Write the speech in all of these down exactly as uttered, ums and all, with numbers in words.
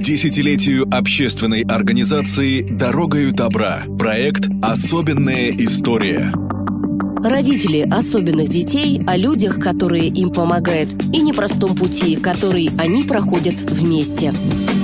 десятилетию общественной организации «Дорогою добра». Проект «Особенная история». Родители особенных детей о людях, которые им помогают, и непростом пути, который они проходят вместе.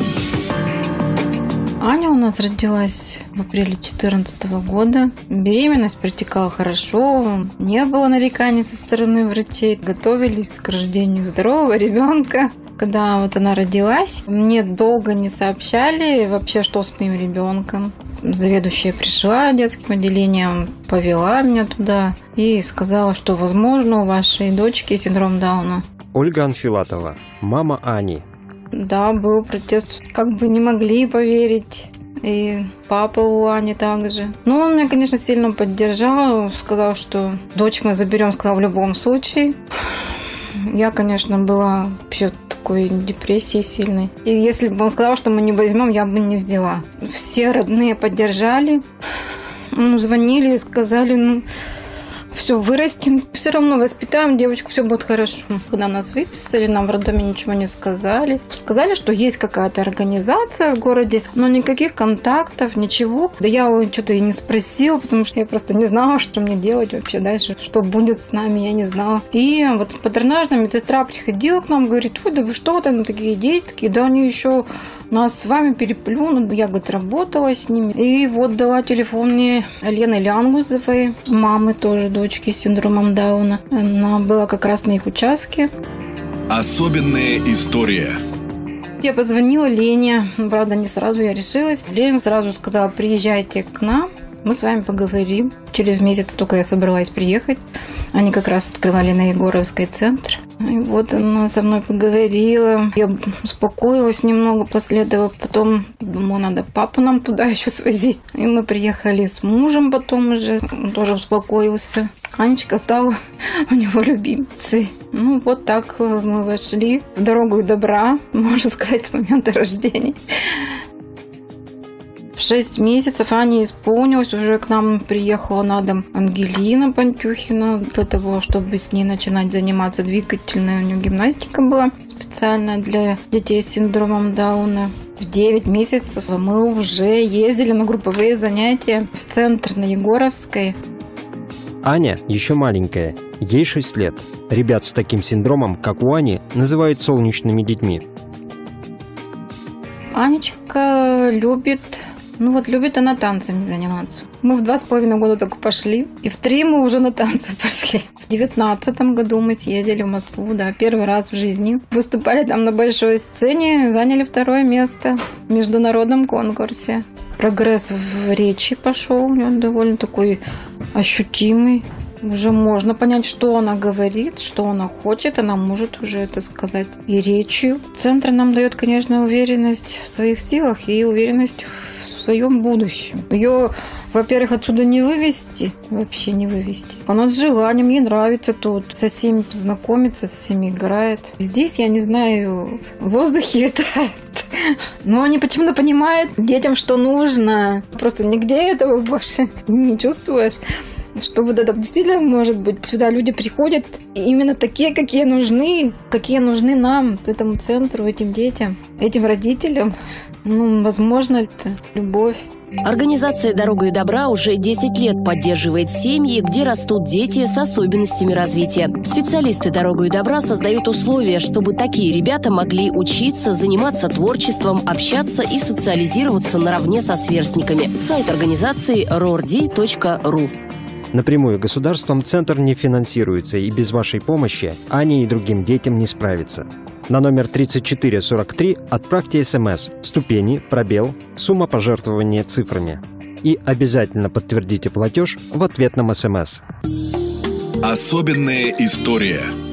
Аня у нас родилась в апреле две тысячи четырнадцатого года. Беременность протекала хорошо, не было нареканий со стороны врачей. Готовились к рождению здорового ребенка. Когда вот она родилась, мне долго не сообщали вообще, что с моим ребенком. Заведующая пришла детским отделением, повела меня туда и сказала, что, возможно, у вашей дочки синдром Дауна. Ольга Анфилатова, мама Ани. Да, был протест. Как бы не могли поверить. И папа у Ани также. Ну, он меня, конечно, сильно поддержал. Сказал, что дочь мы заберем, сказал, в любом случае. Я, конечно, была вообще в такой депрессии сильной. И если бы он сказал, что мы не возьмем, я бы не взяла. Все родные поддержали. Ну, звонили и сказали, ну, все, вырастим, все равно воспитаем девочку, все будет хорошо. Когда нас выписали, нам в роддоме ничего не сказали. Сказали, что есть какая-то организация в городе, но никаких контактов, ничего. Да я что-то и не спросила, потому что я просто не знала, что мне делать вообще дальше, что будет с нами, я не знала. И вот патронажная медсестра приходила к нам, говорит, ой, да вы что, там такие дети, такие, да они еще нас с вами переплюнут. Я, говорит, работала с ними. И вот дала телефон мне Лены Лянгузовой, мамы тоже, дочки с синдромом Дауна. Она была как раз на их участке. Особенная история. Я позвонила Лене, правда, не сразу я решилась. Лена сразу сказала, приезжайте к нам, мы с вами поговорим. Через месяц только я собралась приехать. Они как раз открывали на Егоровской центр. И вот она со мной поговорила. Я успокоилась немного после этого. Потом думала, надо папу нам туда еще свозить. И мы приехали с мужем потом уже. Он тоже успокоился. Анечка стала у него любимицей. Ну, вот так мы вошли в дорогу добра, можно сказать, с момента рождения. В шесть месяцев Ане исполнилось, уже к нам приехала на дом Ангелина Пантюхина для того, чтобы с ней начинать заниматься двигательной. У нее гимнастика была специальная для детей с синдромом Дауна. В девять месяцев мы уже ездили на групповые занятия в центр на Егоровской. Аня еще маленькая, ей шесть лет. Ребят с таким синдромом, как у Ани, называют солнечными детьми. Анечка любит... Ну вот любит она танцами заниматься. Мы в два с половиной года только пошли. И в три мы уже на танцы пошли. В девятнадцатом году мы съездили в Москву, да, первый раз в жизни. Выступали там на большой сцене, заняли второе место в международном конкурсе. Прогресс в речи пошел, он довольно такой ощутимый. Уже можно понять, что она говорит, что она хочет. Она может уже это сказать и речью. Центр нам дает, конечно, уверенность в своих силах и уверенность в своем будущем. Ее, во-первых, отсюда не вывести, вообще не вывести. Она с желанием, ей нравится тут, со всеми знакомится, со всеми играет. Здесь, я не знаю, в воздухе витает. Но они почему-то понимают детям, что нужно. Просто нигде этого больше не чувствуешь. Что вот это действительно может быть. Сюда люди приходят именно такие, какие нужны, какие нужны нам, этому центру, этим детям, этим родителям. Ну, возможно, это любовь. Организация «Дорогою добра» уже десять лет поддерживает семьи, где растут дети с особенностями развития. Специалисты «Дорогою добра» создают условия, чтобы такие ребята могли учиться, заниматься творчеством, общаться и социализироваться наравне со сверстниками. Сайт организации рорди точка ру. Напрямую государством центр не финансируется, и без вашей помощи Ане и другим детям не справиться. На номер тридцать четыре сорок три отправьте смс «Ступени», пробел, сумма пожертвования цифрами. И обязательно подтвердите платеж в ответном смс. Особенная история.